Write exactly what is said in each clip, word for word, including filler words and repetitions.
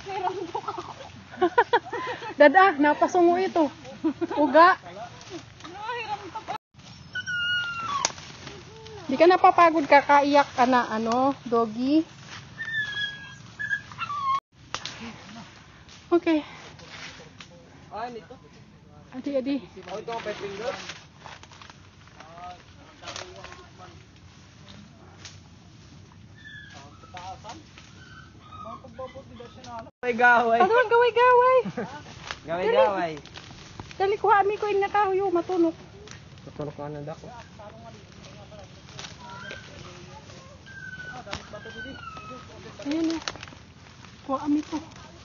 Dada, napasungo ito. Uga. Di ka napapagod kakaiyak ka na, ano, doggy? Okay. Ah, nito. Adi, adi. Oh, ito ang pet finger. Gaway-gaway. Ano ang gaway-gaway? Gaway-gaway. Dali ko ami ko ing nakahuyo matunok. Matunok ka na dako. Ayan o. Kuha ami ko.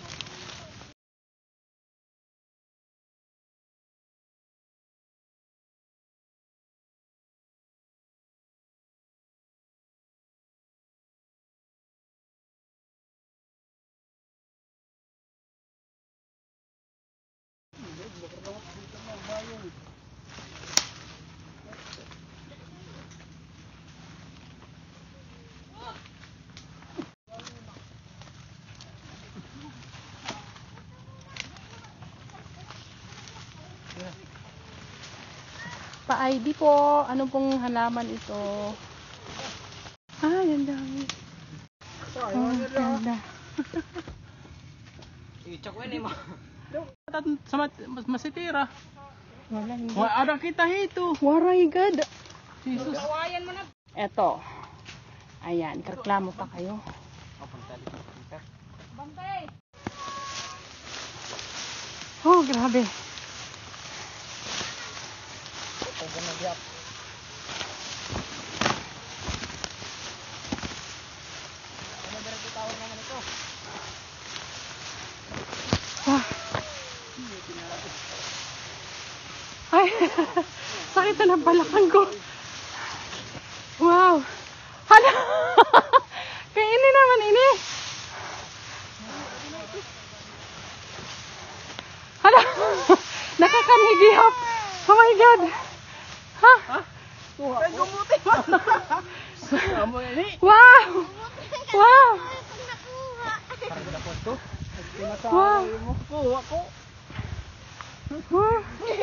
Pa-I D po. Ano pong halaman ito? Ah, yan dami. Oh, ganda. I-check ko yun eh mo. Sa masitira. Wala, hindi. Wala ada kita hito. Waray God. Jesus. Eto. Ayan, reklamo pa kayo. Oh, grabe. Ah. Ay, sakit na ng balakang ko. Wow. Hala. Kainin naman ini. Hala. Nakakanigihap. Oh my God. Ha? Ay, gumuti mo. Wow. Wow. Parang na po ito. Wow. mo. Kuha ko. Wow.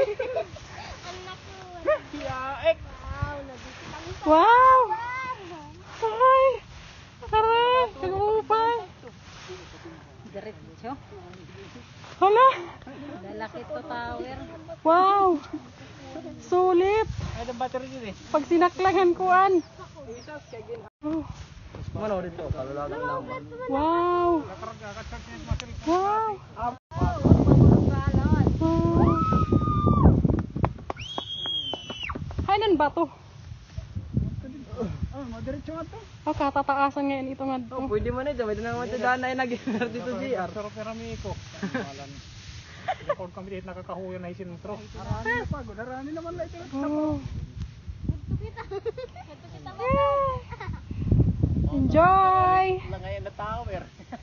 Yaek. Wow. Ay. Aray. Nag-uupay. Diretso. Hala. Lalaki to tower. Wow. Sulit. Ay, ang battery din eh. Pag sinaklangan kuan. Oh. Ano dito? Kalulagan lang ba? Wow. Wow. Hainan ba to? Ah, madiretso nga to. Oh, katataasan ngayon ito nga Oh, to. pwede man ito. Pwede na naman ito daan na yung nag-inar dito J R. Pero perami ko. Malan. Record kami dito na Kakahuyan na isintro. Arami na pagod. Arami naman na ito. Oh. Enjoy. Wala ngayon na tower.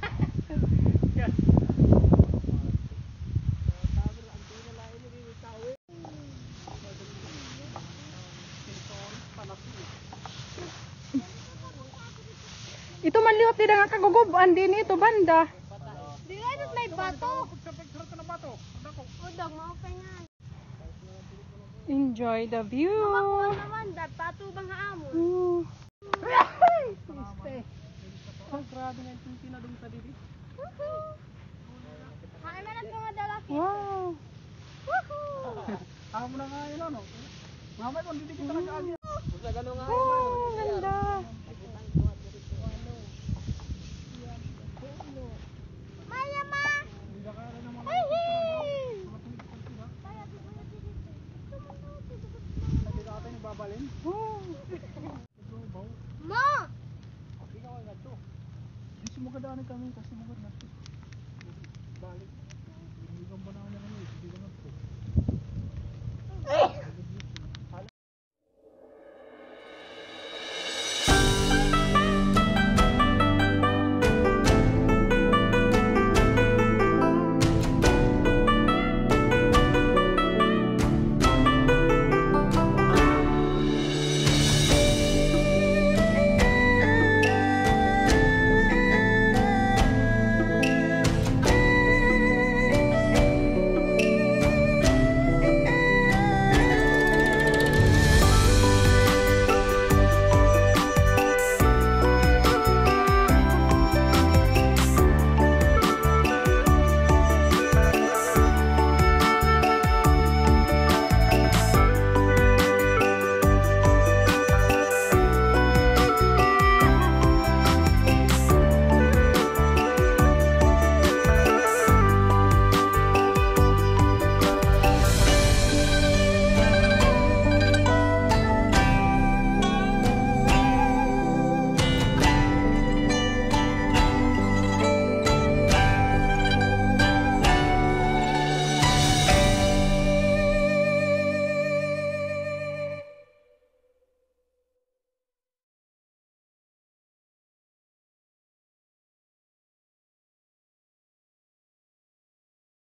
Ito man liwat din nga kaguguban din ito banda. Di nga ito may bato. Udang, ma-open nga. Enjoy the view. Makakuha naman, dahil pato bang haamon? Mm. Oh, grabe nga yung pinadong sa didi. Hain na lang mga dalaki. Wow. Ako mo na nga yun ano. Mamay kung didi kita nag-aagyan. Basta gano'n nga. Oh, ganda. Maya ma! Babalin. Oh. Ma! Ikaw ang gato. Di sumugadanin kami kasi mugad na. Balik. Hindi kang banaan na kami. Hindi ka na po.